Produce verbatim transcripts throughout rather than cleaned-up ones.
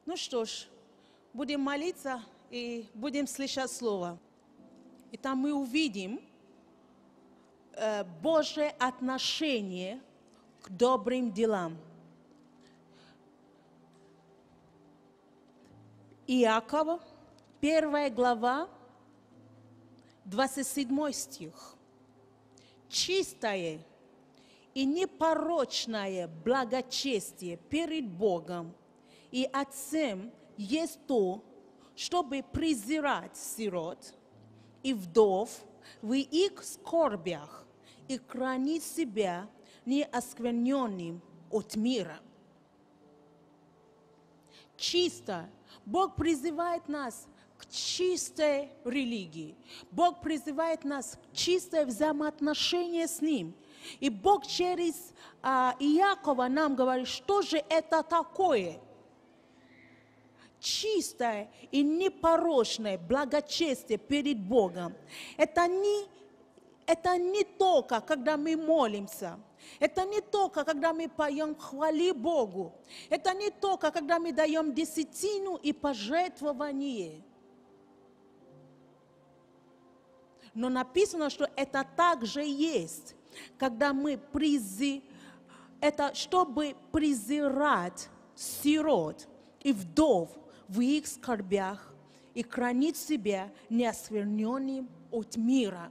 Ну что ж, будем молиться и будем слышать Слово. И там мы увидим э, Божье отношение к добрым делам. Иакова, первая глава, двадцать седьмой стих. Чистое и непорочное благочестие перед Богом и Отцем есть то, чтобы презирать сирот и вдов в их скорбях и хранить себя неоскверненным от мира. Чисто. Бог призывает нас к чистой религии. Бог призывает нас к чистое взаимоотношение с Ним. И Бог через а, Иакова нам говорит, что же это такое? Чистое и непорочное благочестие перед Богом. Это не, это не только, когда мы молимся. Это не только, когда мы поем «Хвали Богу». Это не только, когда мы даем десятину и пожертвование. Но написано, что это также есть, когда мы призи... это чтобы презирать сирот и вдов в их скорбях и хранить себя неоскверненным от мира.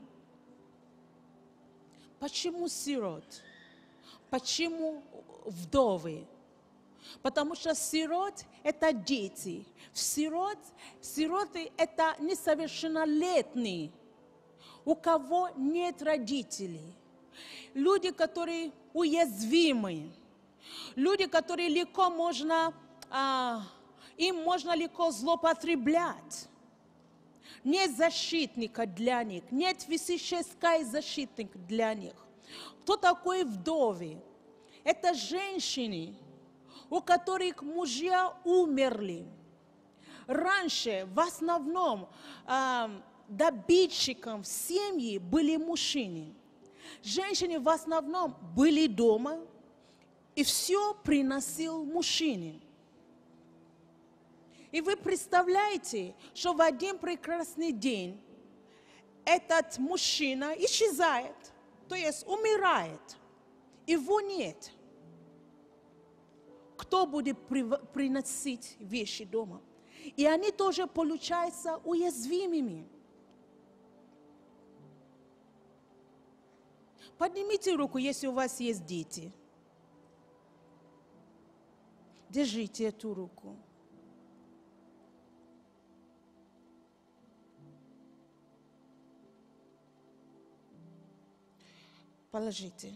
Почему сирот? Почему вдовы? Потому что сирот – это дети. Сирот, сироты – это несовершеннолетние, у кого нет родителей. Люди, которые уязвимы. Люди, которые легко можно, а, им можно легко злоупотреблять. Нет защитника для них, нет физического защитника для них. Кто такой вдовы? Это женщины, у которых мужья умерли. Раньше в основном э, добытчиком в семье были мужчины. Женщины в основном были дома, и все приносил мужчине. И вы представляете, что в один прекрасный день этот мужчина исчезает, то есть умирает, его нет. Кто будет приносить вещи дома? И они тоже получаются уязвимыми. Поднимите руку, если у вас есть дети. Держите эту руку. Положите.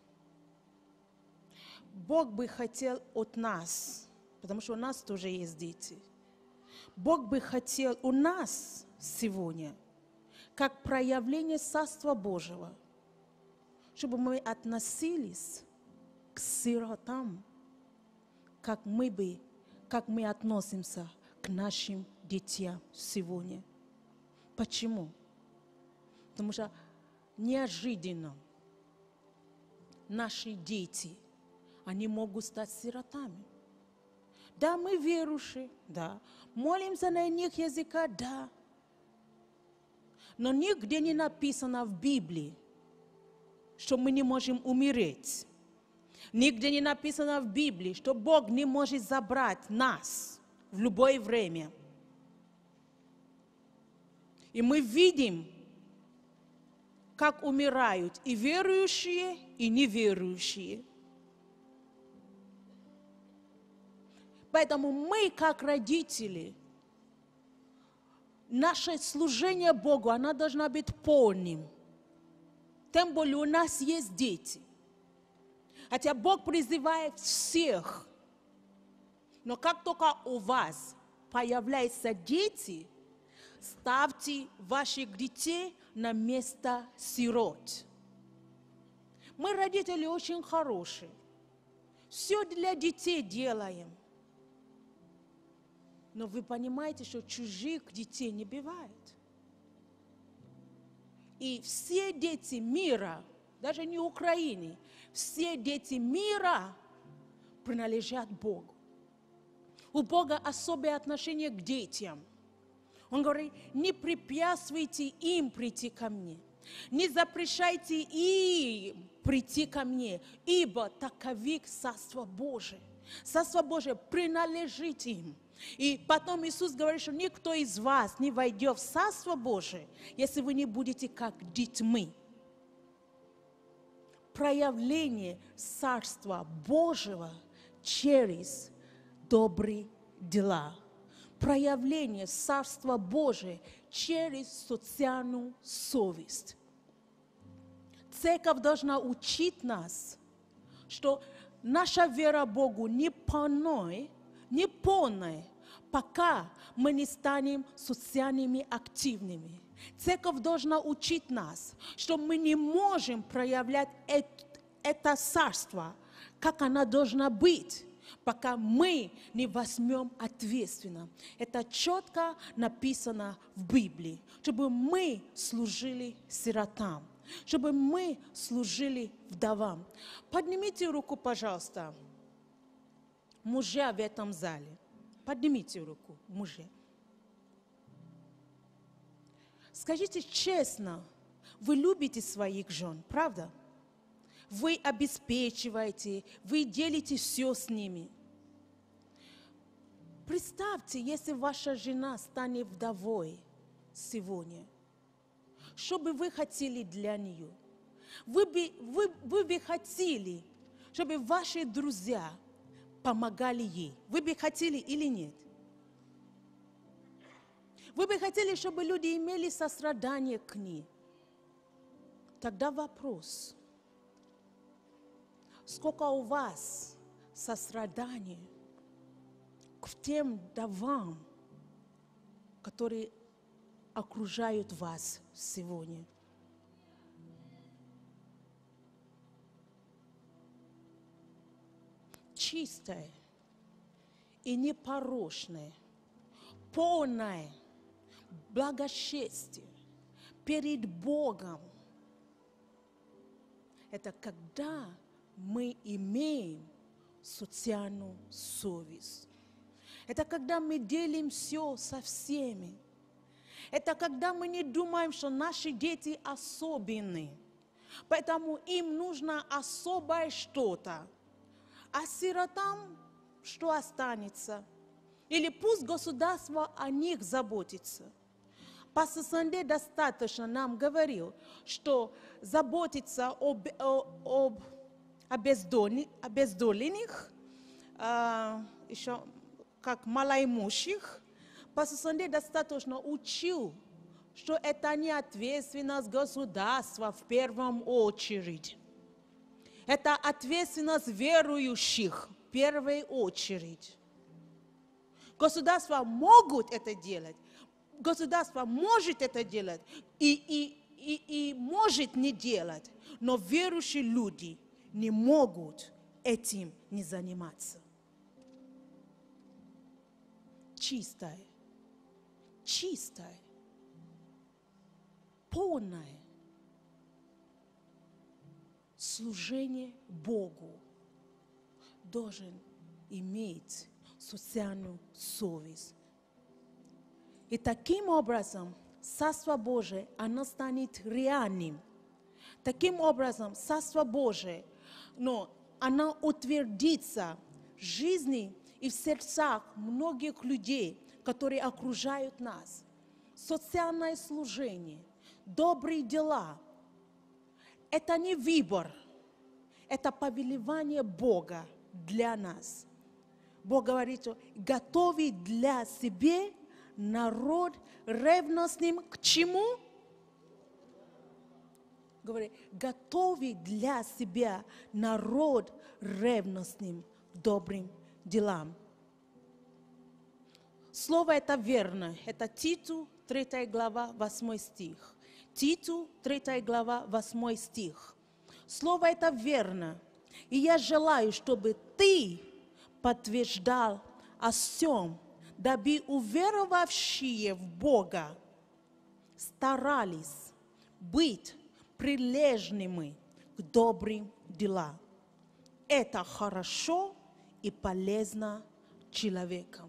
Бог бы хотел от нас, потому что у нас тоже есть дети. Бог бы хотел у нас сегодня, как проявление Царства Божьего, чтобы мы относились к сиротам, как мы, бы, как мы относимся к нашим детям сегодня. Почему? Потому что неожиданно наши дети, они могут стать сиротами. Да, мы верующие, да. Молимся на иных языках, да. Но нигде не написано в Библии, что мы не можем умереть. Нигде не написано в Библии, что Бог не может забрать нас в любое время. И мы видим, как умирают и верующие, и неверующие. Поэтому мы, как родители, наше служение Богу, оно должно быть полным. Тем более у нас есть дети. Хотя Бог призывает всех. Но как только у вас появляются дети, ставьте ваших детей на место сирот. Мы, родители, очень хорошие. Все для детей делаем. Но вы понимаете, что чужих детей не бывает. И все дети мира, даже не Украины, все дети мира принадлежат Богу. У Бога особое отношение к детям. Он говорит, не препятствуйте им прийти ко мне. Не запрещайте им прийти ко мне, ибо таковы Царство Божие. Царство Божие принадлежит им. И потом Иисус говорит, что никто из вас не войдет в Царство Божие, если вы не будете как детьми. Проявление Царства Божьего через добрые дела. Проявление Царства Божия через социальную совесть. Церковь должна учить нас, что наша вера Богу не полная, не полная, пока мы не станем социальными активными. Церковь должна учить нас, что мы не можем проявлять это царство, как оно должно быть, пока мы не возьмем ответственно. Это четко написано в Библии, чтобы мы служили сиротам, чтобы мы служили вдовам. Поднимите руку, пожалуйста, мужья в этом зале. Поднимите руку, мужья. Скажите честно, вы любите своих жен, правда? Вы обеспечиваете, вы делите все с ними. Представьте, если ваша жена станет вдовой сегодня. Что бы вы хотели для нее? Вы бы, вы, вы бы хотели, чтобы ваши друзья помогали ей. Вы бы хотели или нет? Вы бы хотели, чтобы люди имели сострадание к ней? Тогда вопрос. Сколько у вас сострадания к тем вдовам, которые окружают вас сегодня? Чистое и непорочное, полное благочестие перед Богом – это когда мы имеем социальную совесть. Это когда мы делим все со всеми. Это когда мы не думаем, что наши дети особенные, поэтому им нужно особое что-то. А сиротам что останется? Или пусть государство о них заботится. Пастор Санде достаточно нам говорил, что заботиться об, об обездоленных, а, еще как малоимущих. Пастор Санде достаточно учил, что это не ответственность государства в первую очередь. Это ответственность верующих в первую очередь. Государства могут это делать, государство может это делать и, и, и, и может не делать, но верующие люди не могут этим не заниматься. Чистое, чистое, полное служение Богу должен иметь социальную совесть. И таким образом Царство Божие, оно станет реальным. Таким образом Царство Божие, но оно утвердится в жизни и в сердцах многих людей, которые окружают нас. Социальное служение, добрые дела – это не выбор, это повелевание Бога для нас. Бог говорит, что готови для себя народ ревностным к чему? Говорит, готови для себя народ ревностным к добрым делам. Слово это верно. Это Титу, третья глава, восьмой стих. Титу, третья глава, восьмой стих. Слово это верно. И я желаю, чтобы ты подтверждал о всем, дабы уверовавшие в Бога старались быть прилежными к добрым делам. Это хорошо и полезно человеком.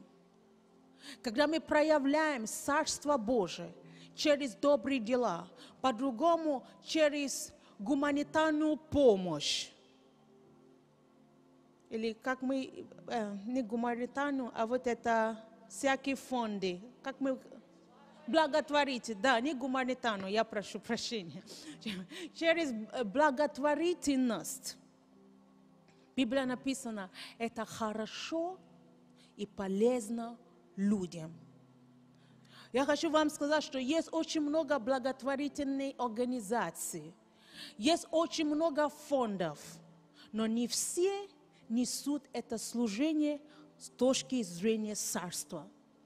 когда мы проявляем Царство Божие через добрые дела, по-другому через гуманитарную помощь. Или как мы, э, не гуманитарную, а вот это всякие фонды, как мы благотворительность, да, не гуманитарную, я прошу прощения. Через благотворительность. Библия написана, это хорошо и полезно людям. Я хочу вам сказать, что есть очень много благотворительных организаций, есть очень много фондов, но не все несут это служение с точки зрения царства.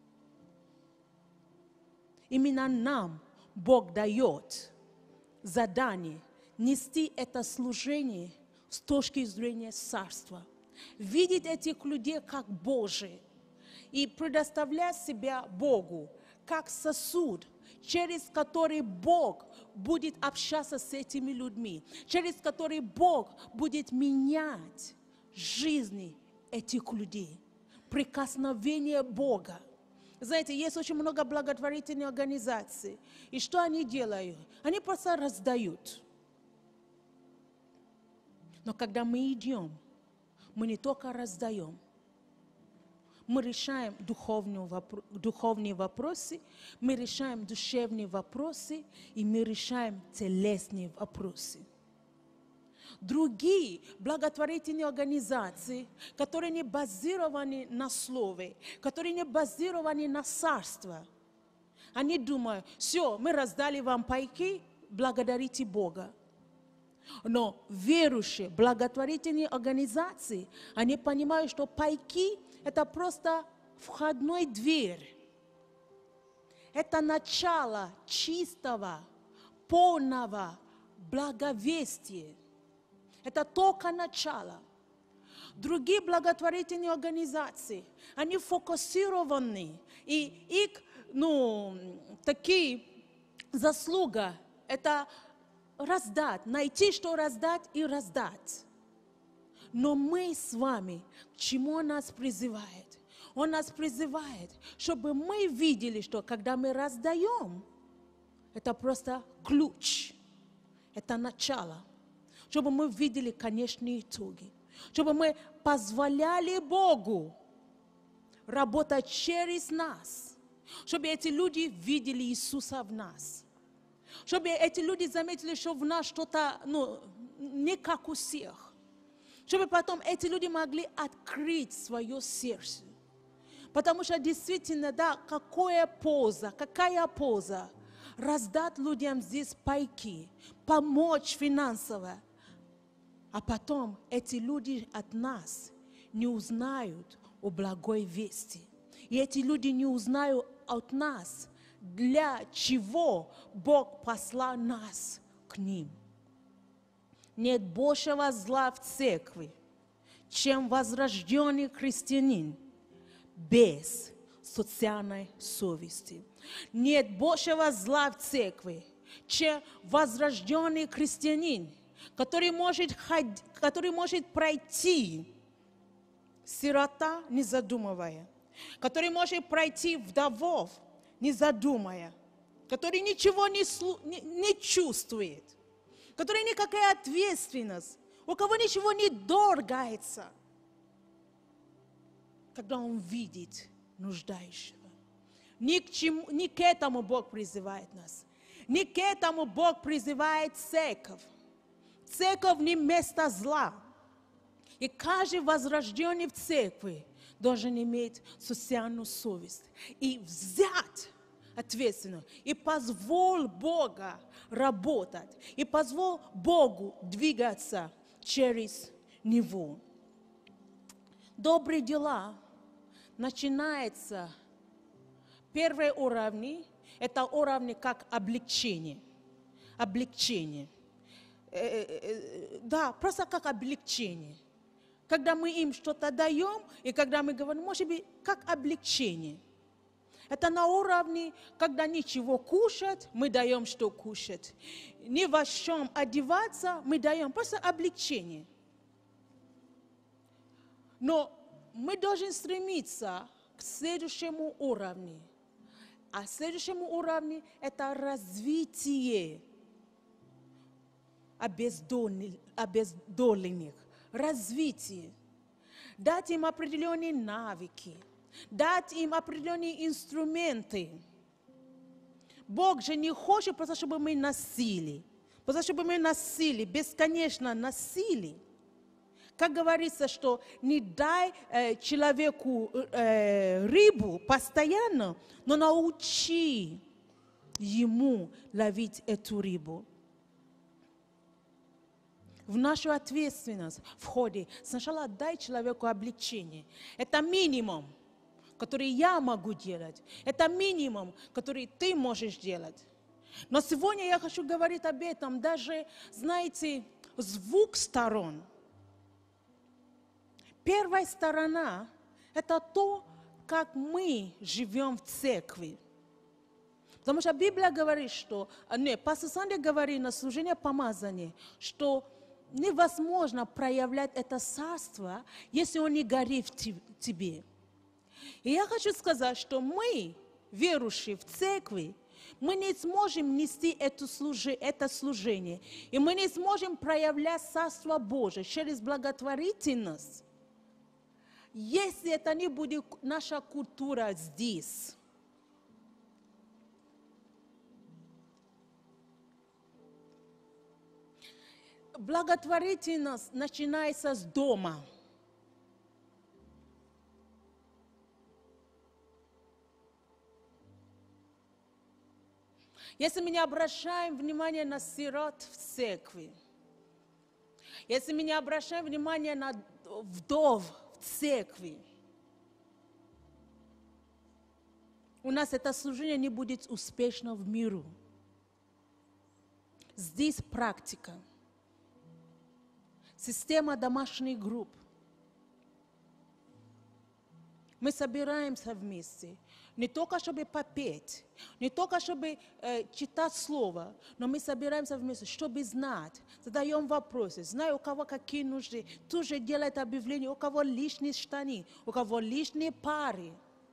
Именно нам Бог дает задание нести это служение с точки зрения царства. Видеть этих людей как Божие и предоставлять себя Богу как сосуд, через который Бог будет общаться с этими людьми, через который Бог будет менять жизни этих людей. Прикосновение Бога. Знаете, есть очень много благотворительных организаций. И что они делают? Они просто раздают. Но когда мы идем, мы не только раздаем, мы решаем духовные, вопро- духовные вопросы, мы решаем душевные вопросы, и мы решаем телесные вопросы. Другие благотворительные организации, которые не базированы на слове, которые не базированы на царство, они думают, все, мы раздали вам пайки, благодарите Бога. Но верующие благотворительные организации, они понимают, что пайки – это просто входной дверь. Это начало чистого, полного благовестия. Это только начало. Другие благотворительные организации, они фокусированы, и их, ну, такие заслуга – это раздать, найти, что раздать, и раздать. Но мы с вами, к чему Он нас призывает? Он нас призывает, чтобы мы видели, что когда мы раздаем, это просто ключ, это начало. Чтобы мы видели конечные итоги. Чтобы мы позволяли Богу работать через нас. Чтобы эти люди видели Иисуса в нас. Чтобы эти люди заметили, что в нас что-то, ну, не как у всех. Чтобы потом эти люди могли открыть свое сердце. Потому что действительно, да, какая польза, какая польза раздать людям здесь пайки, помочь финансово. А потом эти люди от нас не узнают о благой вести. И эти люди не узнают от нас, для чего Бог послал нас к ним. Нет большего зла в церкви, чем возрожденный христианин без социальной совести. Нет большего зла в церкви, чем возрожденный христианин, который может, ходить, который может пройти сирота, не задумывая, который может пройти вдовов, не задумая, который ничего не, не, не чувствует, который никакая ответственность, у кого ничего не дергается, когда он видит нуждающего. Ни к, чему, ни к этому Бог призывает нас, ни к этому Бог призывает церковь. Церковь не место зла. И каждый возрожденный в церкви должен иметь социальную совесть и взять ответственность, и позволь Бога работать, и позволь Богу двигаться через него. Добрые дела начинается, первый уровень, это уровень как облегчение. Облегчение. Да, просто как облегчение. Когда мы им что-то даем, и когда мы говорим, может быть, как облегчение. Это на уровне, когда ничего кушать, мы даем, что кушать. Ни во чем одеваться, мы даем просто облегчение. Но мы должны стремиться к следующему уровню. А следующему уровню это развитие обездоленных, обездоленных, развитие. Дать им определенные навыки, дать им определенные инструменты. Бог же не хочет просто, чтобы мы носили, просто чтобы мы носили, бесконечно носили. Как говорится, что не дай э, человеку э, рыбу постоянно, но научи ему ловить эту рыбу. В нашу ответственность входит сначала дай человеку облегчение. Это минимум, который я могу делать. Это минимум, который ты можешь делать. Но сегодня я хочу говорить об этом даже, знаете, с двух сторон. Первая сторона – это то, как мы живем в церкви. Потому что Библия говорит, что, не, пастор Санди говорит на служении помазания, что невозможно проявлять это царство, если он не горит в тебе. И я хочу сказать, что мы, верующие в церкви, мы не сможем нести это служение, это служение, и мы не сможем проявлять царство Божие через благотворительность, если это не будет наша культура здесь. Благотворительность начинается с дома. Если мы не обращаем внимание на сирот в церкви, если мы не обращаем внимание на вдов в церкви, у нас это служение не будет успешно в миру. Здесь практика. Система домашних групп. Мы собираемся вместе, не только чтобы попеть, не только чтобы э, читать слово, но мы собираемся вместе, чтобы знать, задаем вопросы, знаем, у кого какие нужды, тоже делает объявление, у кого лишние штаны, у кого лишние пары.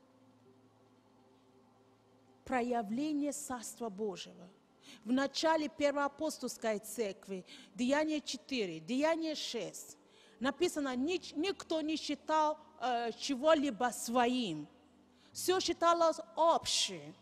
Проявление Царства Божьего. В начале Первоапостольской церкви, Деяния четыре, Деяния шесть, написано, никто не считал э, чего-либо своим. Все считалось общим.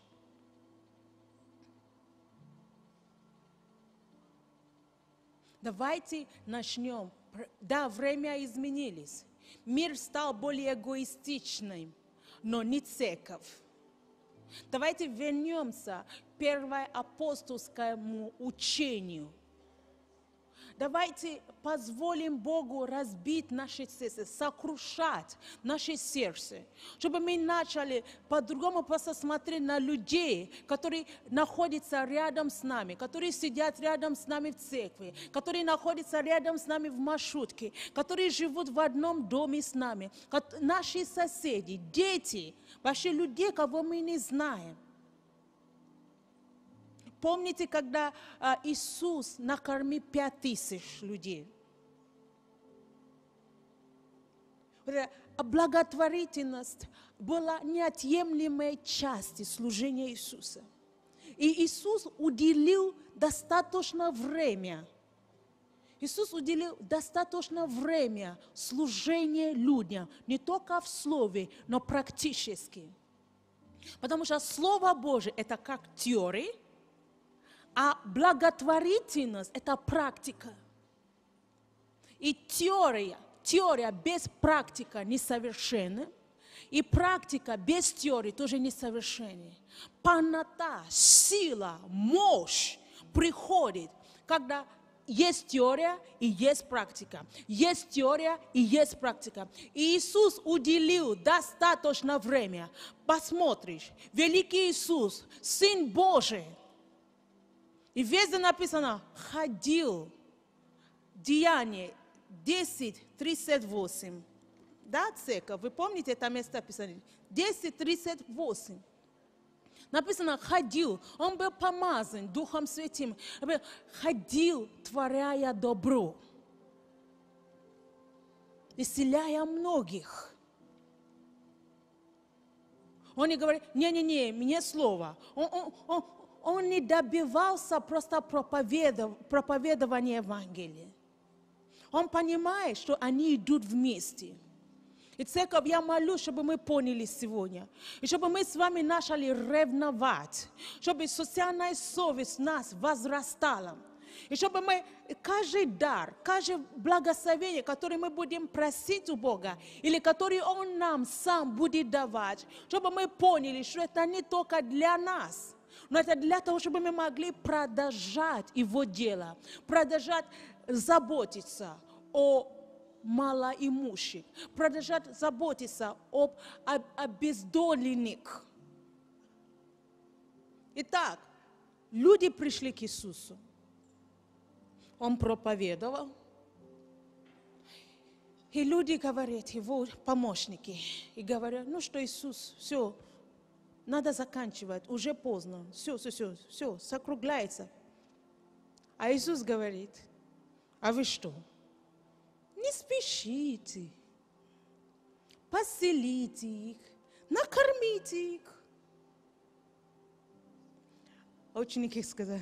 Давайте начнем. Да, время изменилось. Мир стал более эгоистичным, но не церковь. Давайте вернемся к первоапостольскому учению. Давайте позволим Богу разбить наше сердце, сокрушать наше сердце, чтобы мы начали по-другому просто смотреть на людей, которые находятся рядом с нами, которые сидят рядом с нами в церкви, которые находятся рядом с нами в маршрутке, которые живут в одном доме с нами, наши соседи, дети, вообще людей, кого мы не знаем. Помните, когда а, Иисус накормил пять тысяч людей? Благотворительность была неотъемлемой частью служения Иисуса. И Иисус уделил достаточно времени. Иисус уделил достаточно времени служению людям, не только в слове, но практически. Потому что Слово Божие – это как теория, а благотворительность – это практика. И теория, теория без практики несовершенна, и практика без теории тоже несовершенна. Полнота, сила, мощь приходит, когда есть теория и есть практика. Есть теория и есть практика. И Иисус уделил достаточно времени. Посмотришь, великий Иисус, Сын Божий, и везде написано, ходил. Деяние десять тридцать восемь. Да, церковь? Вы помните это место Писания? десять тридцать восемь. Написано, ходил. Он был помазан Духом Святым. Ходил, творяя добро. Исцеляя многих. Он не говорит, не-не-не, мне слово. Он, он, он, он не добивался просто проповедов, проповедования Евангелия. Он понимает, что они идут вместе. И церковь, я молюсь, чтобы мы поняли сегодня. И чтобы мы с вами начали ревновать. Чтобы социальная совесть нас возрастала. И чтобы мы, каждый дар, каждое благословение, которое мы будем просить у Бога, или которое Он нам сам будет давать, чтобы мы поняли, что это не только для нас, но это для того, чтобы мы могли продолжать Его дело, продолжать заботиться о малоимущих, продолжать заботиться об обездоленных. Итак, люди пришли к Иисусу. Он проповедовал. И люди говорят, его помощники, и говорят, ну что, Иисус, все, надо заканчивать, уже поздно, все, все, все, все, закругляется. А Иисус говорит, а вы что? Не спешите, поселите их, накормите их. А ученики сказали,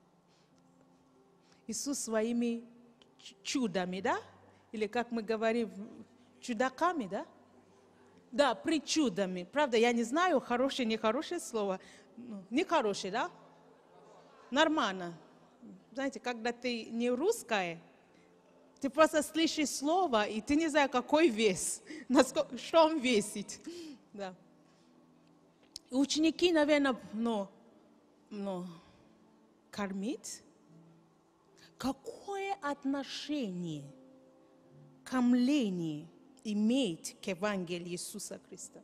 Иисус своими чудами, да? Или, как мы говорим, чудаками, да? Да, причудами. Правда, я не знаю, хорошее, нехорошее слово. Ну, нехорошее, да? Нормально. Знаете, когда ты не русская, ты просто слышишь слово, и ты не знаешь, какой вес, насколько, что он весит. Да. И ученики, наверное, ну, ну, кормить. Какое отношение кормление имеет к Евангелию Иисуса Христа?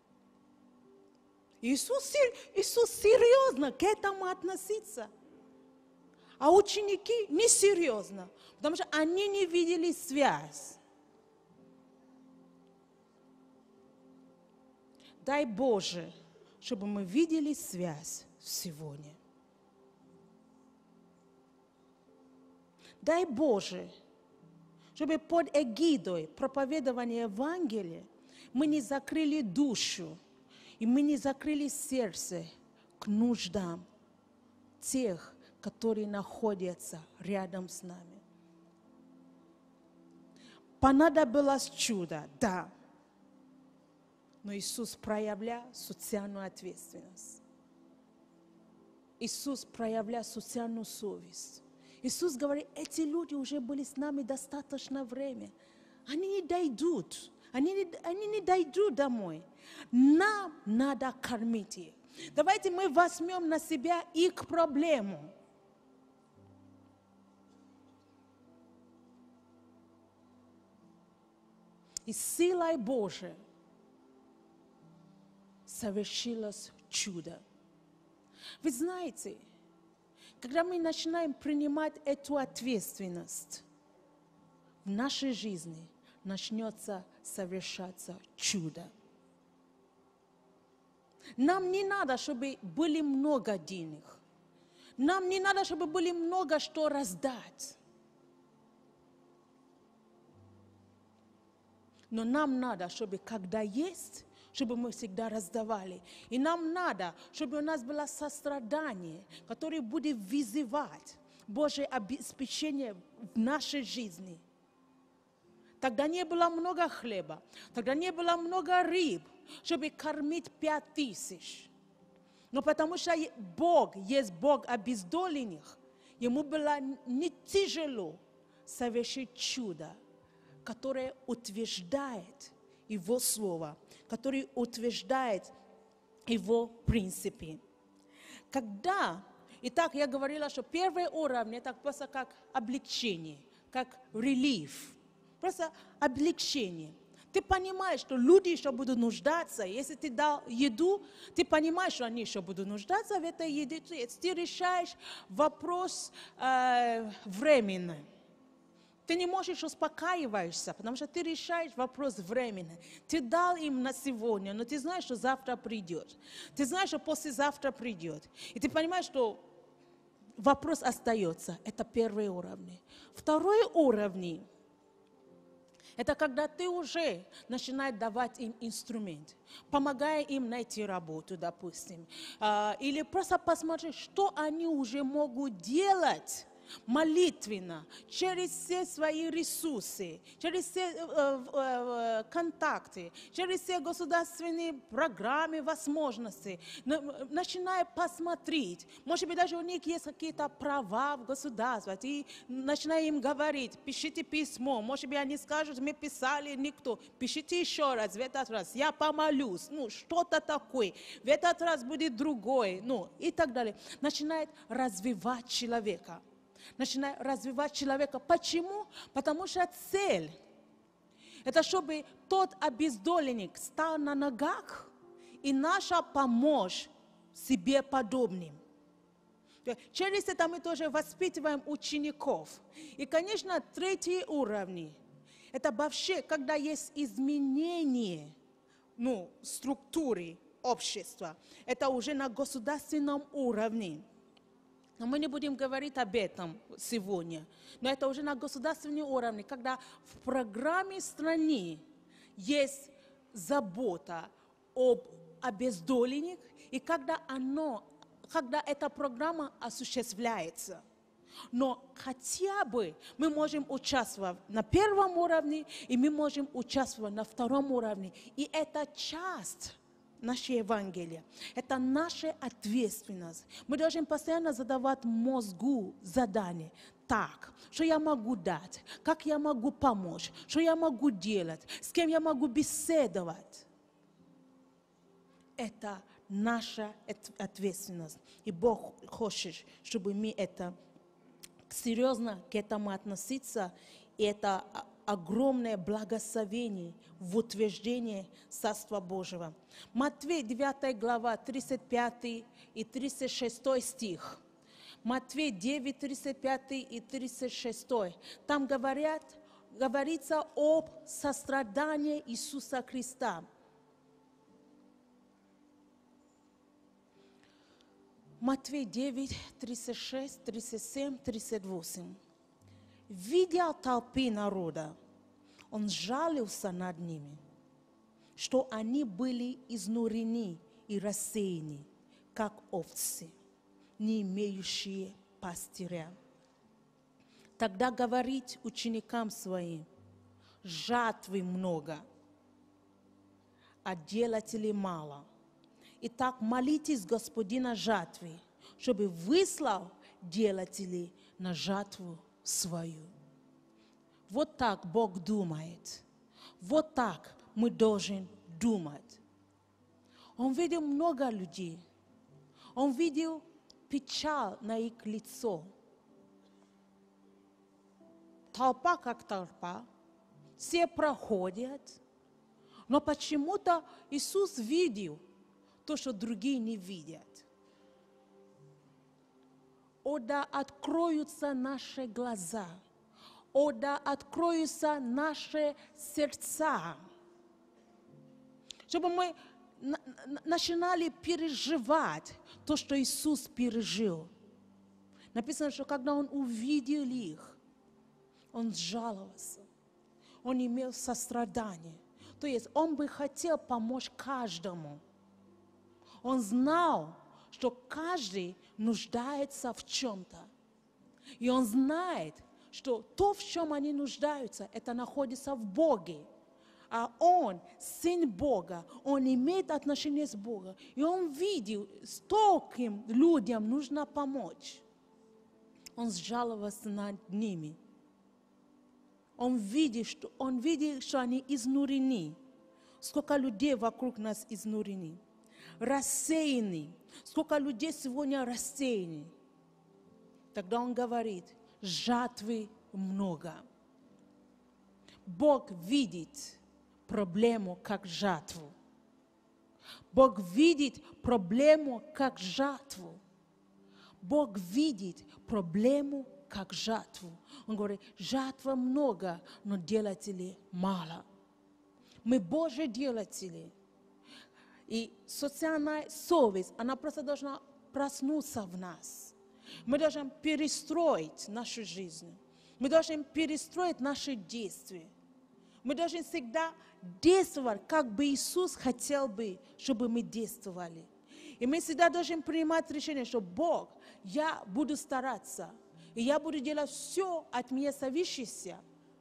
Иисус, Иисус серьезно к этому относится. А ученики несерьезно, потому что они не видели связь. Дай Боже, чтобы мы видели связь сегодня. Дай Боже, чтобы под эгидой проповедования Евангелия мы не закрыли душу и мы не закрыли сердце к нуждам тех, которые находятся рядом с нами. Понадобилось чудо, да, но Иисус проявлял социальную ответственность. Иисус проявлял социальную совесть. Иисус говорит, эти люди уже были с нами достаточно время. Они не дойдут. Они не, они не дойдут домой. Нам надо кормить их. Давайте мы возьмем на себя их проблему. И силой Божией совершилось чудо. Вы знаете, когда мы начинаем принимать эту ответственность, в нашей жизни начнется совершаться чудо. Нам не надо, чтобы было много денег. Нам не надо, чтобы было много что раздать. Но нам надо, чтобы когда есть, чтобы мы всегда раздавали. И нам надо, чтобы у нас было сострадание, которое будет вызывать Божье обеспечение в нашей жизни. Тогда не было много хлеба, тогда не было много рыб, чтобы кормить пять тысяч. Но потому что Бог есть Бог обездоленных, ему было не тяжело совершить чудо, которое утверждает Его Слово, который утверждает Его принципы. Когда, итак, я говорила, что первый уровень, это просто как облегчение, как релиф, просто облегчение. Ты понимаешь, что люди еще будут нуждаться. Если ты дал еду, ты понимаешь, что они еще будут нуждаться в этой еде. Ты решаешь вопрос э, временный. Ты не можешь успокаиваешься, потому что ты решаешь вопрос временно. Ты дал им на сегодня, но ты знаешь, что завтра придет. Ты знаешь, что послезавтра придет. И ты понимаешь, что вопрос остается. Это первый уровень. Второй уровень Это когда ты уже начинаешь давать им инструмент, помогая им найти работу, допустим. А, или просто посмотреть, что они уже могут делать молитвенно, через все свои ресурсы, через все э, э, э, контакты, через все государственные программы, возможности. Начиная посмотреть, может быть, даже у них есть какие-то права в государстве, и начиная им говорить, пишите письмо, может быть, они скажут, мы писали, никто, пишите еще раз, в этот раз, я помолюсь, ну, что-то такое, в этот раз будет другой, ну, и так далее. Начинает развивать человека. Начинает развивать человека. Почему? Потому что цель – это чтобы тот обездоленник стал на ногах и наша помощь себе подобным. Через это мы тоже воспитываем учеников. И, конечно, третий уровень – это вообще, когда есть изменение ну, структуры общества. Это уже на государственном уровне. Но мы не будем говорить об этом сегодня. Но это уже на государственном уровне, когда в программе страны есть забота об обездоленных, и когда, оно, когда эта программа осуществляется. Но хотя бы мы можем участвовать на первом уровне, и мы можем участвовать на втором уровне. И это часть наше Евангелие. Это наша ответственность. Мы должны постоянно задавать мозгу задание. Так, что я могу дать? Как я могу помочь? Что я могу делать? С кем я могу беседовать? Это наша ответственность. И Бог хочет, чтобы мы это серьезно к этому относиться. И это огромное благословение в утверждении Царства Божьего. Матфея девятая глава, тридцать пятый и тридцать шестой стих. Матфея девять, тридцать пятый и тридцать шестой. Там говорят, говорится об сострадании Иисуса Христа. Матфея девять, тридцать шесть, тридцать семь, тридцать восемь. Видя толпы народа, он жалился над ними, что они были изнурены и рассеяны, как овцы, не имеющие пастыря. Тогда говорит ученикам своим: жатвы много, а делателей мало. Итак, молитесь Господина жатвы, чтобы выслал делателей на жатву свою. Вот так Бог думает. Вот так мы должны думать. Он видел много людей. Он видел печаль на их лицо. Толпа как толпа. Все проходят. Но почему-то Иисус видел то, что другие не видят. О, да откроются наши глаза. О, да откроются наши сердца. Чтобы мы начинали переживать то, что Иисус пережил. Написано, что когда Он увидел их, Он жаловался. Он имел сострадание. То есть Он бы хотел помочь каждому. Он знал, что каждый нуждается в чем-то. И Он знает, что то, в чем они нуждаются, это находится в Боге. А Он, Сын Бога, Он имеет отношение с Богом. И Он видел, стольким людям нужно помочь. Он сжалился над ними. Он видел, что, он видел, что они изнурены. Сколько людей вокруг нас изнурены. Рассеяны. Сколько людей сегодня рассеяны. Тогда Он говорит: жатвы много. Бог видит проблему как жатву. Бог видит проблему как жатву. Бог видит проблему как жатву. Он говорит: жатва много, но делателей мало. Мы Божьи делатели. И социальная совесть, она просто должна проснуться в нас. Мы должны перестроить нашу жизнь. Мы должны перестроить наши действия. Мы должны всегда действовать, как бы Иисус хотел бы, чтобы мы действовали. И мы всегда должны принимать решение, что Бог, я буду стараться, и я буду делать все от меня зависящее,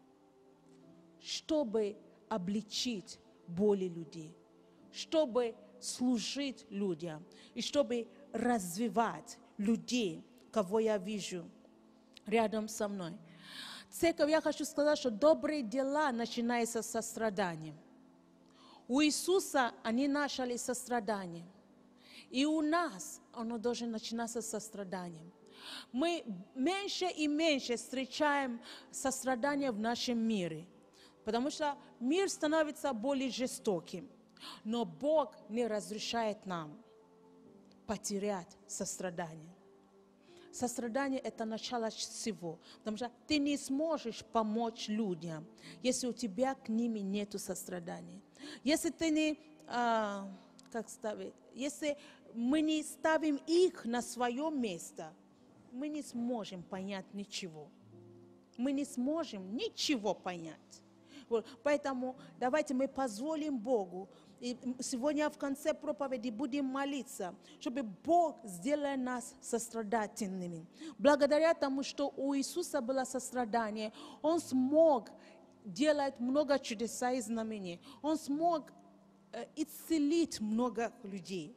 чтобы облегчить боли людей, чтобы служить людям, и чтобы развивать людей, кого я вижу рядом со мной. Церковь, я хочу сказать, что добрые дела начинаются со страданием. У Иисуса они начали со страданием. И у нас оно должно начинаться со страданием. Мы меньше и меньше встречаем сострадание в нашем мире, потому что мир становится более жестоким. Но Бог не разрешает нам потерять сострадание. Сострадание – это начало всего, потому что ты не сможешь помочь людям, если у тебя к ним нет сострадания. Если ты не, а, как ставить, если мы не ставим их на свое место, мы не сможем понять ничего. Мы не сможем ничего понять. Вот, поэтому давайте мы позволим Богу. И сегодня в конце проповеди будем молиться, чтобы Бог сделал нас сострадательными. Благодаря тому, что у Иисуса было сострадание, Он смог делать много чудес и знамений. Он смог э, исцелить много людей.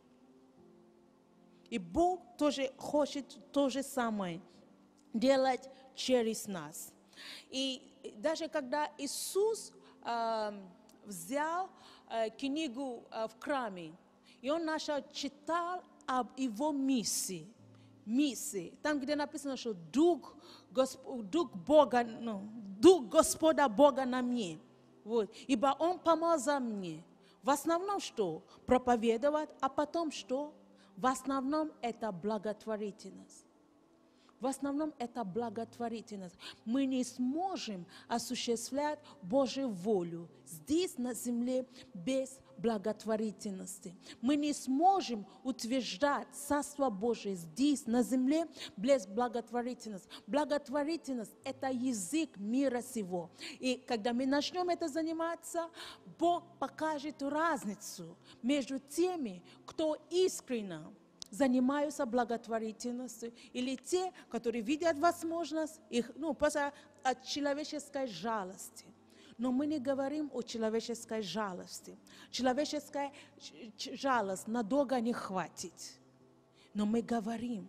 И Бог тоже хочет то же самое делать через нас. И даже когда Иисус э, взял э, книгу э, в храме, и он начал читать об его миссии, миссии, там, где написано, что Дух, Госп... Дух Бога, ну, Дух Господа Бога на мне, вот, ибо Он помазал мне. В основном что? Проповедовать, а потом что? В основном это благотворительность. В основном это благотворительность. Мы не сможем осуществлять Божью волю здесь на земле без благотворительности. Мы не сможем утверждать Царство Божие здесь на земле без благотворительности. Благотворительность – это язык мира сего. И когда мы начнем это заниматься, Бог покажет разницу между теми, кто искренне занимаются благотворительностью, или те, которые видят возможность, их, ну, просто от человеческой жалости. Но мы не говорим о человеческой жалости. Человеческая жалость надолго не хватит. Но мы говорим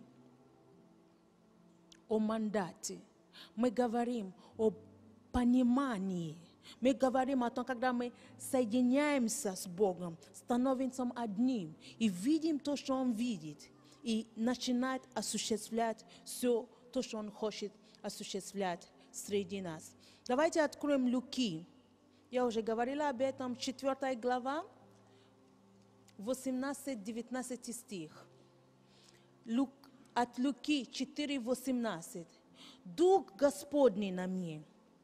о мандате. Мы говорим о понимании. Мы говорим о том, когда мы соединяемся с Богом, становимся одним и видим то, что Он видит, и начинает осуществлять все то, что Он хочет осуществлять среди нас. Давайте откроем Луки. Я уже говорила об этом, четвёртая глава, восемнадцатый-девятнадцатый стих. Лук, от Луки четыре восемнадцать. Дух Господний на мне.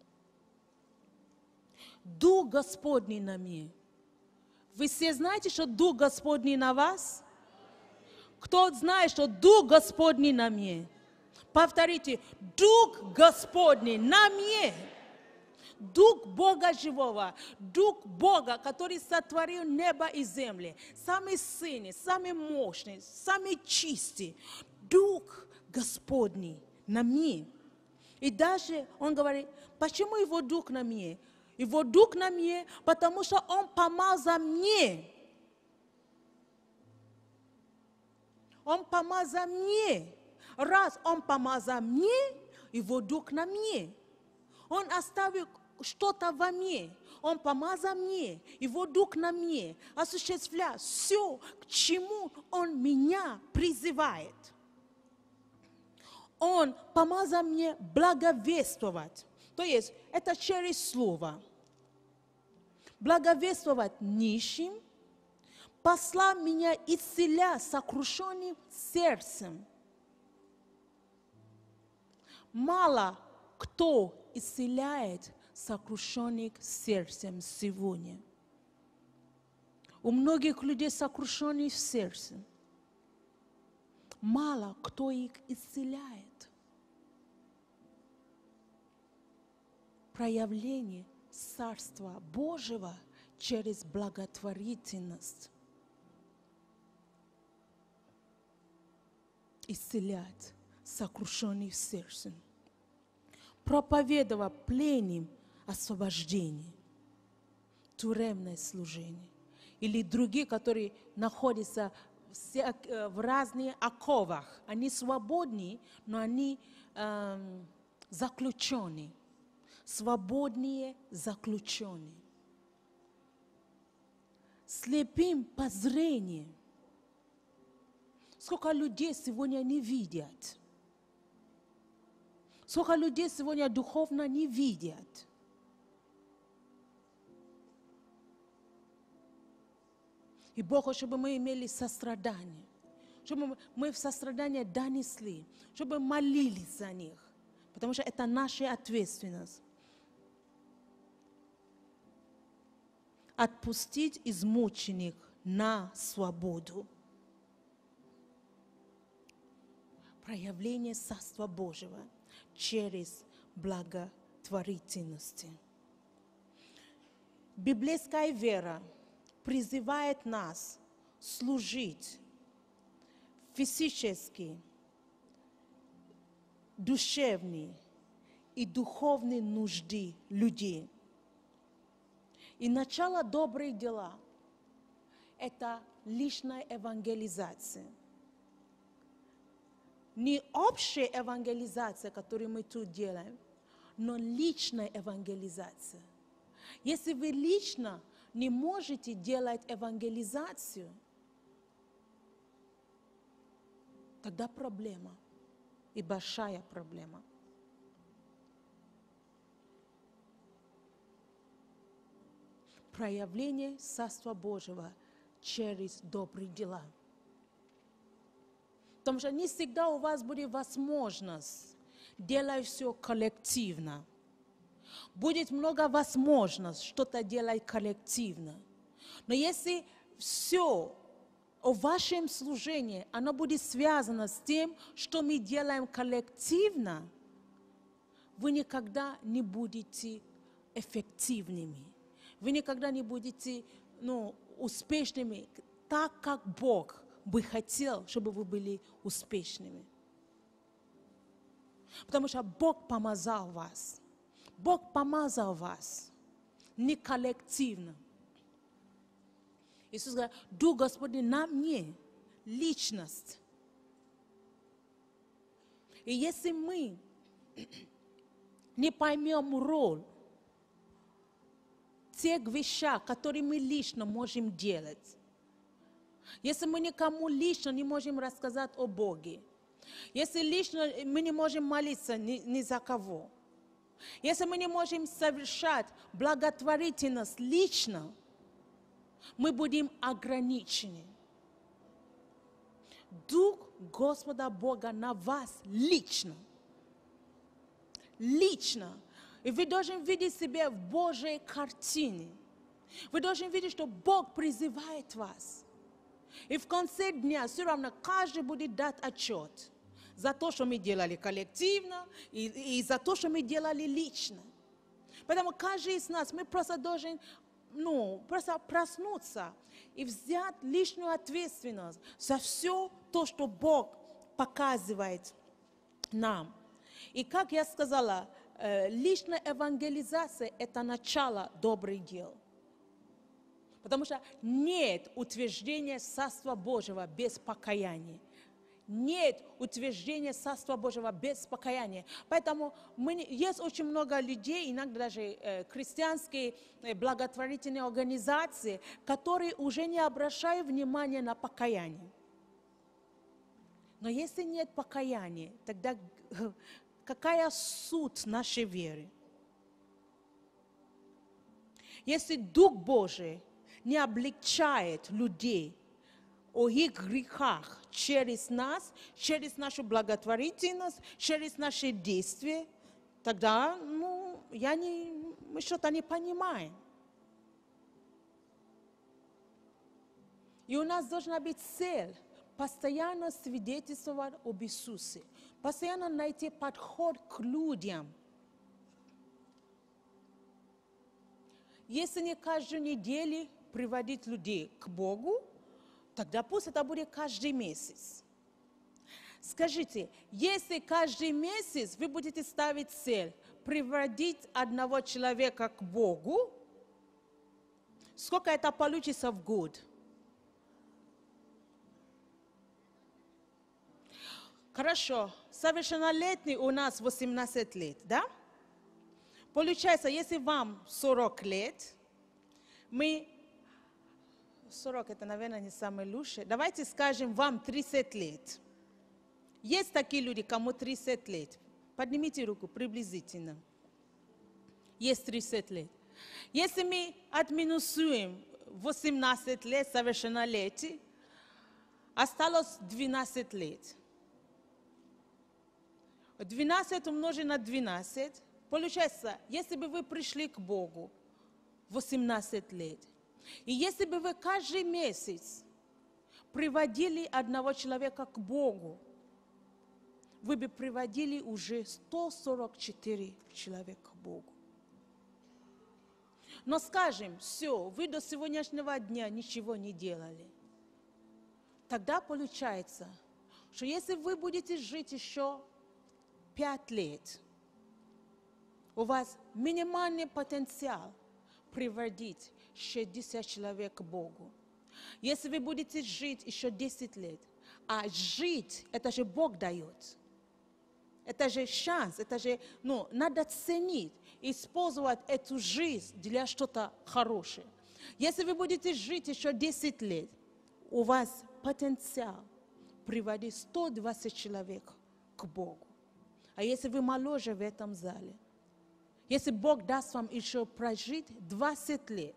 Дух Господний на мне. Вы все знаете, что Дух Господний на вас? Кто знает, что Дух Господний на мне? Повторите, Дух Господний на мне. Дух Бога живого, Дух Бога, который сотворил небо и землю, самый сильный, самый мощный, самый чистый. Дух Господний на мне. И даже он говорит, почему его Дух на мне? Его Дух на мне, потому что Он помазал мне. Он помазал мне. Раз Он помазал мне, Его Дух на мне. Он оставил что-то во мне. Он помазал мне, Его Дух на мне, осуществляя все, к чему Он меня призывает. Он помазал мне благовествовать. То есть, это через слово. Благовествовать нищим, послал меня исцеля сокрушенным сердцем. Мало кто исцеляет сокрушенных сердцем сегодня. У многих людей сокрушенных в сердце. Мало кто их исцеляет. Проявление Царства Божьего через благотворительность. Исцелять сокрушенных сердцем. Проповедовать пленным освобождение. Тюремное служение. Или другие, которые находятся в разных оковах. Они свободны, но они эм, заключены. Свободные заключенные. Слепым по зрению. Сколько людей сегодня не видят. Сколько людей сегодня духовно не видят. И Бог хочет, чтобы мы имели сострадание. Чтобы мы в сострадание донесли. Чтобы молились за них. Потому что это наша ответственность. Отпустить измученных на свободу. Проявление Царства Божьего через благотворительность. Библейская вера призывает нас служить физически, душевной и духовной нужды людей. И начало добрых дела – это личная евангелизация. Не общая евангелизация, которую мы тут делаем, но личная евангелизация. Если вы лично не можете делать евангелизацию, тогда проблема. И большая проблема. Проявление Царства Божьего через добрые дела. Потому что не всегда у вас будет возможность делать все коллективно. Будет много возможностей что-то делать коллективно. Но если все о вашем служении, оно будет связано с тем, что мы делаем коллективно, вы никогда не будете эффективными. Вы никогда не будете ну, успешными, так как Бог бы хотел, чтобы вы были успешными. Потому что Бог помазал вас. Бог помазал вас не коллективно. Иисус говорит, Дух Господень на мне, личность. И если мы не поймем роль тех вещей, которые мы лично можем делать, если мы никому лично не можем рассказать о Боге, если лично мы не можем молиться ни, ни за кого, если мы не можем совершать благотворительность лично, мы будем ограничены. Дух Господа Бога на вас лично. Лично. И вы должны видеть себя в Божьей картине. Вы должны видеть, что Бог призывает вас. И в конце дня все равно каждый будет дать отчет за то, что мы делали коллективно, и, и за то, что мы делали лично. Поэтому каждый из нас, мы просто должны ну, просто проснуться и взять личную ответственность за все то, что Бог показывает нам. И как я сказала, личная евангелизация – это начало добрых дел. Потому что нет утверждения Царства Божьего без покаяния. Нет утверждения Царства Божьего без покаяния. Поэтому мы, есть очень много людей, иногда даже э, христианские э, благотворительные организации, которые уже не обращают внимания на покаяние. Но если нет покаяния, тогда какая суть нашей веры? Если Дух Божий не облегчает людей о их грехах через нас, через нашу благотворительность, через наши действия, тогда ну, я не, мы что-то не понимаем. И у нас должна быть цель постоянно свидетельствовать об Иисусе, постоянно найти подход к людям. если не каждую неделю приводить людей к Богу, тогда пусть это будет каждый месяц. Скажите, если каждый месяц вы будете ставить цель приводить одного человека к Богу, сколько это получится в год? Хорошо, совершеннолетний у нас восемнадцать лет, да? Получается, если вам сорок лет, мы... сорок это, наверное, не самое лучшее. Давайте скажем, вам тридцать лет. Есть такие люди, кому тридцать лет. Поднимите руку приблизительно. Есть тридцать лет. Если мы отминусуем восемнадцать лет совершеннолетия, осталось двенадцать лет. двенадцать умножить на двенадцать. Получается, если бы вы пришли к Богу восемнадцать лет, и если бы вы каждый месяц приводили одного человека к Богу, вы бы приводили уже сто сорок четыре человека к Богу. Но скажем, все, вы до сегодняшнего дня ничего не делали. Тогда получается, что если вы будете жить еще пять лет, у вас минимальный потенциал приводить шестьдесят человек к Богу. Если вы будете жить еще десять лет, а жить, это же Бог дает. Это же шанс, это же, ну, надо ценить, использовать эту жизнь для что-то хорошее. Если вы будете жить еще десять лет, у вас потенциал приводить сто двадцать человек к Богу. А если вы моложе в этом зале, если Бог даст вам еще прожить двадцать лет,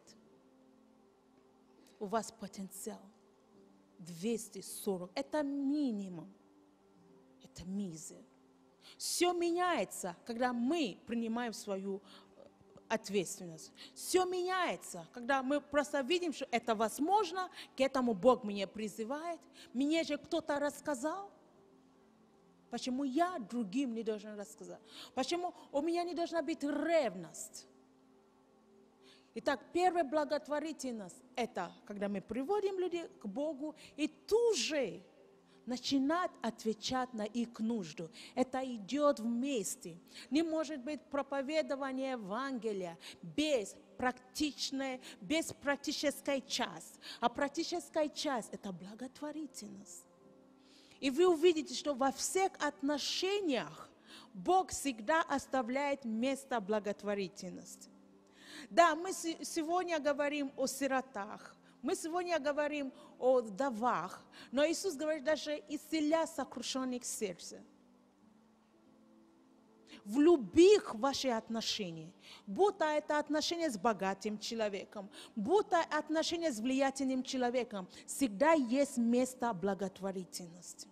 у вас потенциал двести сорок. Это минимум. Это мизер. Все меняется, когда мы принимаем свою ответственность. Все меняется, когда мы просто видим, что это возможно, к этому Бог меня призывает. Мне же кто-то рассказал. Почему я другим не должен рассказать? Почему у меня не должна быть ревность? Итак, первая благотворительность – это когда мы приводим людей к Богу и тут же начинать отвечать на их нужду. Это идет вместе. Не может быть проповедование Евангелия без практичной, без практической части. А практическая часть – это благотворительность. И вы увидите, что во всех отношениях Бог всегда оставляет место благотворительности. Да, мы сегодня говорим о сиротах, мы сегодня говорим о вдовах, но Иисус говорит даже исцеля сокрушенных сердца. В любых ваших отношениях, будто это отношения с богатым человеком, будто отношения с влиятельным человеком, всегда есть место благотворительности.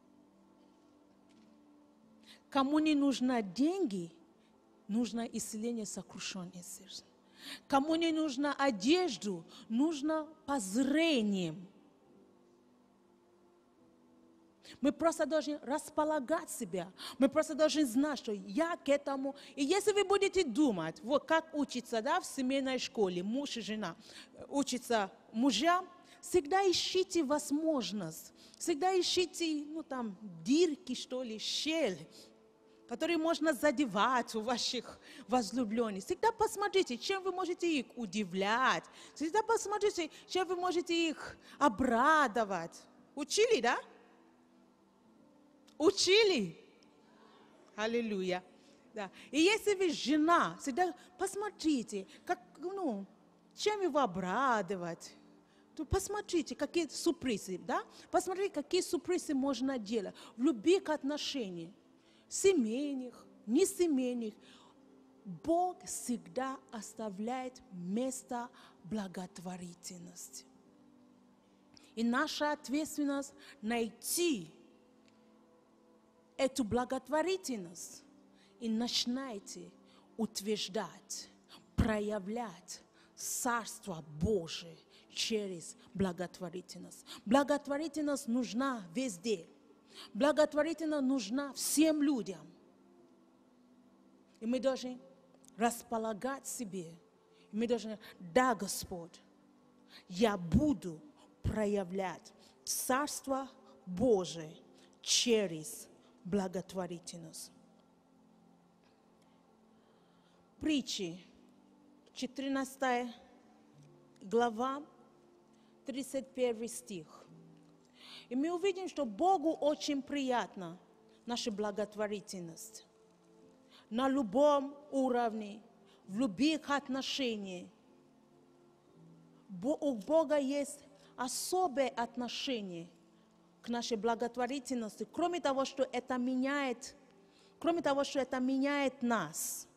Кому не нужны деньги, нужно исцеление сокрушенных сердца. Кому не нужна одежда, нужно позрением. Мы просто должны располагать себя. Мы просто должны знать, что я к этому. И если вы будете думать, вот как учиться, да, в семейной школе, муж и жена, учатся мужьям, всегда ищите возможность. Всегда ищите, ну там, дырки, что ли, щель, которые можно задевать у ваших возлюбленных. Всегда посмотрите, чем вы можете их удивлять. Всегда посмотрите, чем вы можете их обрадовать. Учили, да? Учили? Аллилуйя. Да. И если вы жена, всегда посмотрите, как, ну, чем его обрадовать. То посмотрите, какие сюрпризы, да? Посмотрите, какие сюрпризы можно делать в любых отношениях. Семейных, несемейных, Бог всегда оставляет место благотворительности. И наша ответственность найти эту благотворительность и начинайте утверждать, проявлять Царство Божие через благотворительность. Благотворительность нужна везде. Благотворительность нужна всем людям. И мы должны располагать себе. Мы должны, да, Господь, я буду проявлять Царство Божие через благотворительность. Притчи, четырнадцатая глава, тридцать первый стих. И мы увидим, что Богу очень приятна наша благотворительность. На любом уровне, в любых отношениях. У Бога есть особое отношение к нашей благотворительности, кроме того, что это меняет, кроме того, что это меняет нас.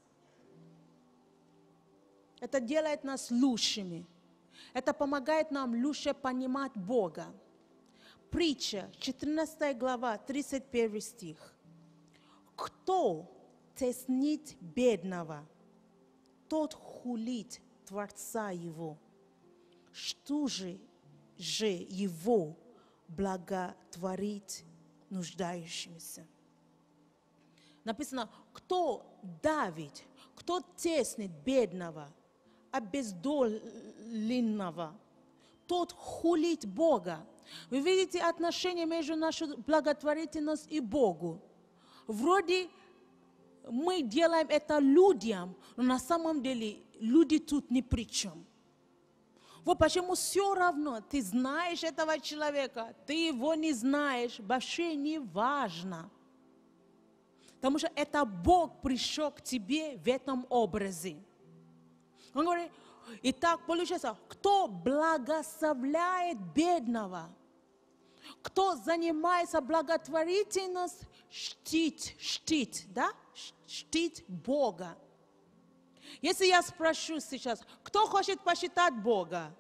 Это делает нас лучшими. Это помогает нам лучше понимать Бога. Притча, четырнадцатая глава, тридцать первый стих. Кто теснит бедного, тот хулит Творца его. Что же, же его благотворить нуждающимся? Написано, кто давит, кто теснит бедного, обездоленного, тот хулит Бога. Вы видите отношение между нашей благотворительностью и Богу. Вроде мы делаем это людям, но на самом деле люди тут ни при чем. Вот почему все равно, ты знаешь этого человека, ты его не знаешь, вообще не важно. Потому что это Бог пришел к тебе в этом образе. Он говорит, итак, получается, кто благословляет бедного, кто занимается благотворительностью, чтит, чтит, да? Чтит Бога. Если я спрошу сейчас, кто хочет посчитать Бога?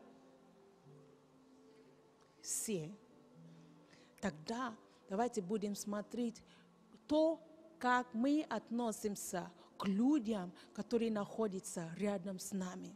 Все. Тогда давайте будем смотреть то, как мы относимся к людям, которые находятся рядом с нами.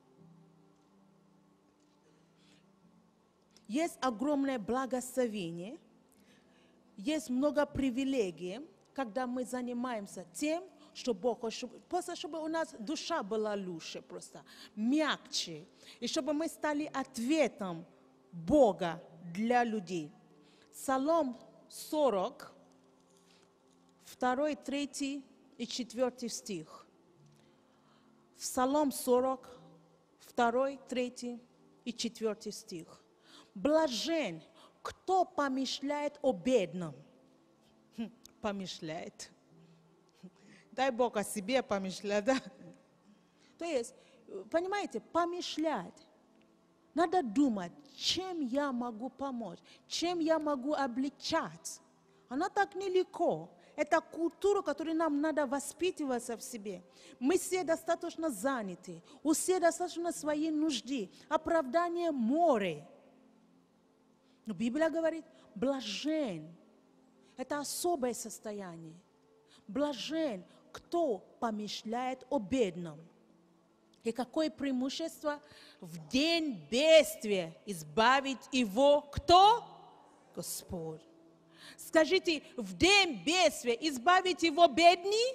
Есть огромное благословение, есть много привилегий, когда мы занимаемся тем, что Бог хочет, просто чтобы у нас душа была лучше, просто мягче, и чтобы мы стали ответом Бога для людей. Псалом сорок, второй, третий и четвертый стих. Псалом сорок, второй, третий и четвертый стих. Блажен, кто помышляет о бедном. Хм, помышляет. Дай Бог о себе помышлять, да? То есть, понимаете, помышлять. Надо думать, чем я могу помочь, чем я могу облегчать. Она так нелегко. Это культура, которую нам надо воспитываться в себе. Мы все достаточно заняты, у всех достаточно свои нужды, оправдание море. Но Библия говорит, блажен. Это особое состояние. Блажен, кто помышляет о бедном. И какое преимущество? В день бедствия избавить его кто? Господь. Скажите, в день бедствия избавить его бедный?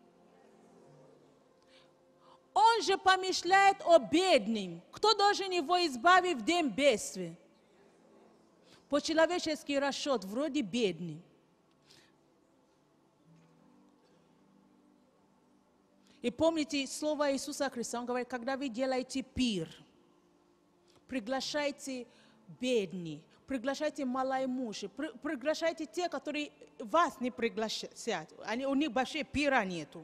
Он же помышляет о бедном. Кто должен его избавить в день бедствия? По-человечески расчет, вроде бедный. И помните слово Иисуса Христа, Он говорит, когда вы делаете пир, приглашайте бедных, приглашайте малоимущих, при, приглашайте те, которые вас не приглашают. Они, у них вообще пира нету.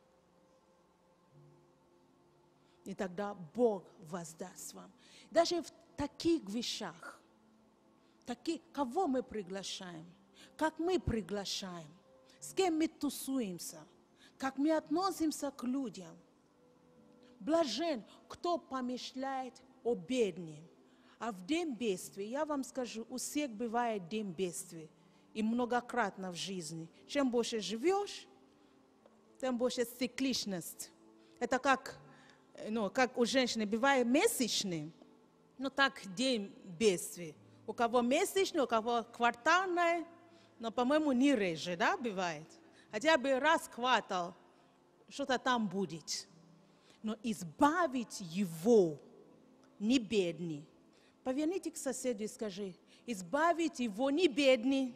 И тогда Бог воздаст вам. Даже в таких вещах, таких, кого мы приглашаем, как мы приглашаем, с кем мы тусуемся, как мы относимся к людям. Блажен, кто помышляет о бедном. А в день бедствия, я вам скажу, у всех бывает день бедствия. И многократно в жизни. Чем больше живешь, тем больше цикличность. Это как, ну, как у женщины бывает месячный, ну так день бедствия. У кого месячный, у кого квартальный, но, по-моему, не реже, да, бывает. Хотя бы раз в квартал что-то там будет. но избавить его не бедный. Поверните к соседу и скажи, избавить его не бедный,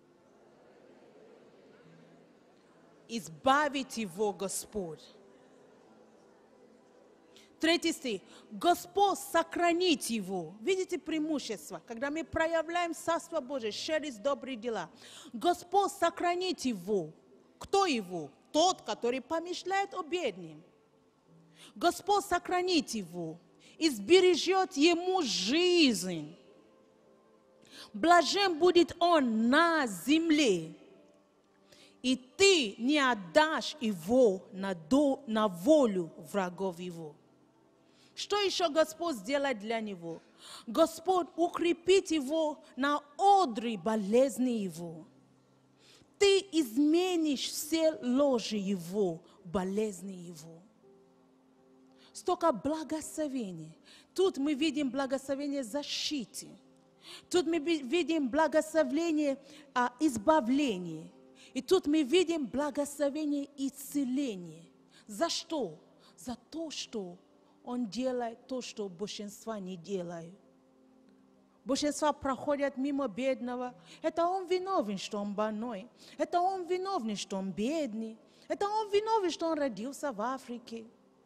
избавить его Господь. Третий стих. Господь сохранит его. Видите преимущество, когда мы проявляем Царство Божие через добрые дела. Господь сохранит его. Кто его? Тот, который помышляет о бедном. Господь сохранит его и сбережет ему жизнь. Блажен будет он на земле, и ты не отдашь его на, до, на волю врагов его. Что еще Господь сделает для него? Господь укрепит его на одре болезни его. Ты изменишь все ложи его, болезни его. Столько благословений. Тут мы видим благословение защиты. Тут мы видим благословение а, избавления. И тут мы видим благословение исцеления. За что? За то, что он делает то, что большинство не делают. Большинство проходят мимо бедного. Это он виновен, что он больной. Это он виновен, что он бедный. Это он виновен, что он родился в Африке.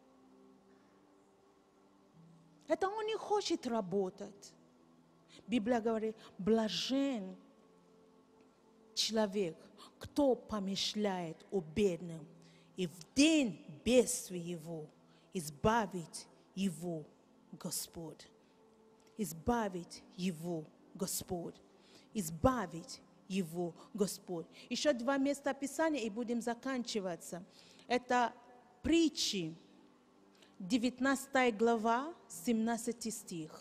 Это он не хочет работать. Библия говорит, блажен человек, кто помышляет о бедном, и в день бедствия его избавить его Господь. Избавить его Господь. Избавить его Господь. Еще два места Писания, и будем заканчиваться. Это притчи, девятнадцатая глава, семнадцатый стих.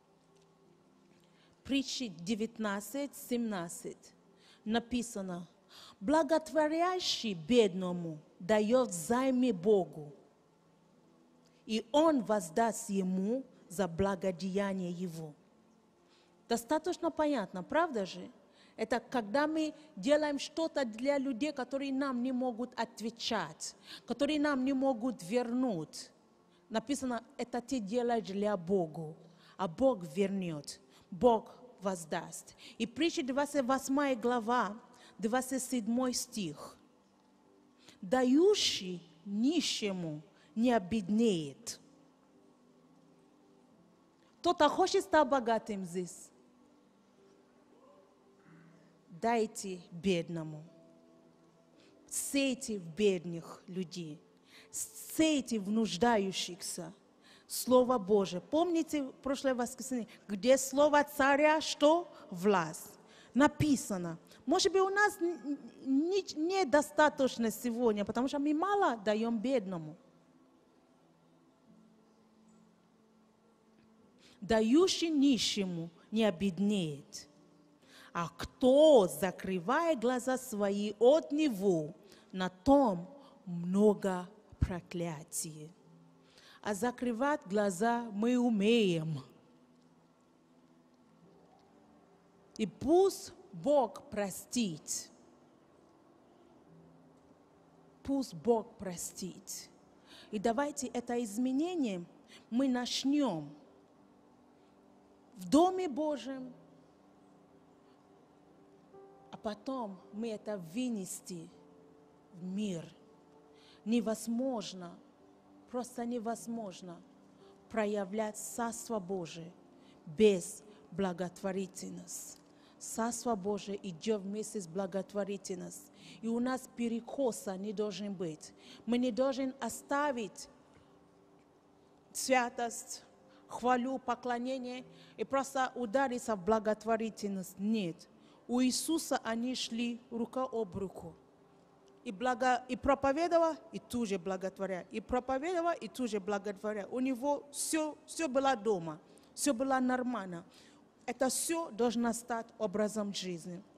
Притчи девятнадцать, семнадцать. Написано, благотворящий бедному дает взаймы Богу, и он воздаст ему за благодеяние его. Достаточно понятно, правда же? Это когда мы делаем что-то для людей, которые нам не могут отвечать, которые нам не могут вернуть. Написано, это ты делаешь для Бога, а Бог вернет, Бог воздаст. И притча двадцать восьмая глава, двадцать седьмой стих. Дающий нищему не обеднеет. Кто-то хочет стать богатым здесь? Дайте бедному. Сейте в бедных людей. Сейте в нуждающихся. Слово Божие. Помните в прошлое воскресенье, где слово царя, что? Власть. Написано. Может быть, у нас недостаточно сегодня, потому что мы мало даем бедному. Дающий нищему не обеднеет. А кто закрывает глаза свои от него, на том много проклятий. А закрывать глаза мы умеем. И пусть Бог простит. Пусть Бог простит. И давайте это изменение мы начнем в Доме Божьем, а потом мы это вынести в мир. Невозможно, просто невозможно проявлять Царство Божие без благотворительности. Царство Божие идет вместе с благотворительностью. И у нас перекоса не должен быть. Мы не должны оставить святость, хвалю, поклонение и просто удариться в благотворительность. Нет. У Иисуса они шли рука об руку. И, благо, и проповедовал, и тут же благотворя. И проповедовал, и тут же благотворя. У него все, все было дома, все было нормально. Это все должно стать образом жизни.